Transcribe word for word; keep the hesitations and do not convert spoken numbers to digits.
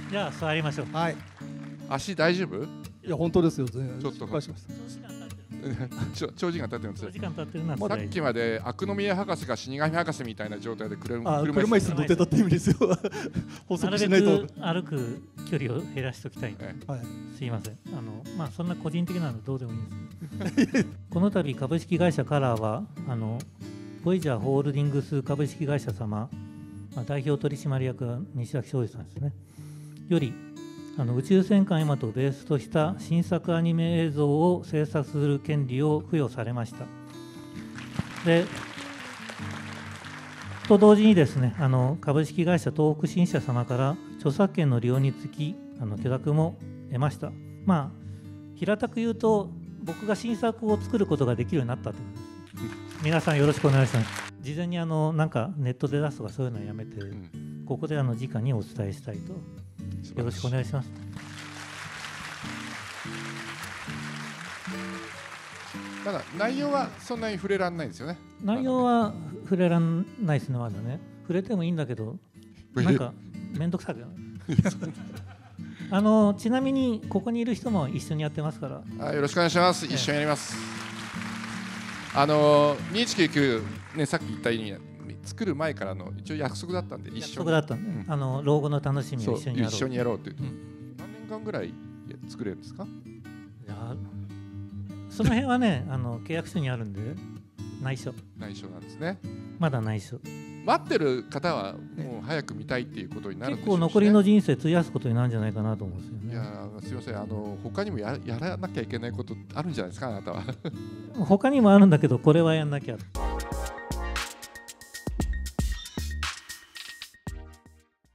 じゃあ座りましょう。 はい。 足大丈夫？ いや本当ですよ。全然ちょっと失敗しました。 ちょ長時間経ってるんですよ。 長時間経ってるな。 さっきまでアクノミヤ博士が死神博士みたいな状態で車あ、車椅子乗ってたって意味ですよ。補なるべ足しないと。 く歩く距離を減らしておきたい。 えはい。 すいません。あのまあそんな個人的なのどうでもいいです。この度株式会社カラーはあのボイジャーホールディングス株式会社様、まあ、代表取締役は西崎昌司さんですね。よりあの宇宙戦艦ヤマトをベースとした新作アニメ映像を制作する権利を付与されました。でと同時にですね、あの株式会社東北新社様から著作権の利用につきあの許諾も得ました。まあ平たく言うと僕が新作を作ることができるようになったということです。皆さんよろしくお願いします。事前にあのなんかネットで出すとかそういうのはやめて、うん、ここであの直にお伝えしたいと。よろしくお願いします。 ただ内容はそんなに触れられないんですよね。 内容は触れられないですね、まだね。触れてもいいんだけど、なんかめんどくさくなる。あのちなみにここにいる人も一緒にやってますから。 あ、よろしくお願いします。一緒にやります。あのにせんひゃくきゅうじゅうきゅうね、さっき言ったように作る前からの一応約束だったんで、一緒に約束だったんで、うん、あの老後の楽しみを一緒にやろう。 一緒にやろうって言って、うん、何年間ぐらい作れるんですか？いや、その辺はね、あの契約書にあるんで内緒。 内緒なんですね。 まだ内緒。 待ってる方はもう早く見たいっていうことになるんでしょうし、ね、 結構残りの人生費やすことになるんじゃないかなと思うんですよね。 いやすみません、あの他にも や, やらなきゃいけないことあるんじゃないですか、あなたは。 他にもあるんだけどこれはやんなきゃ。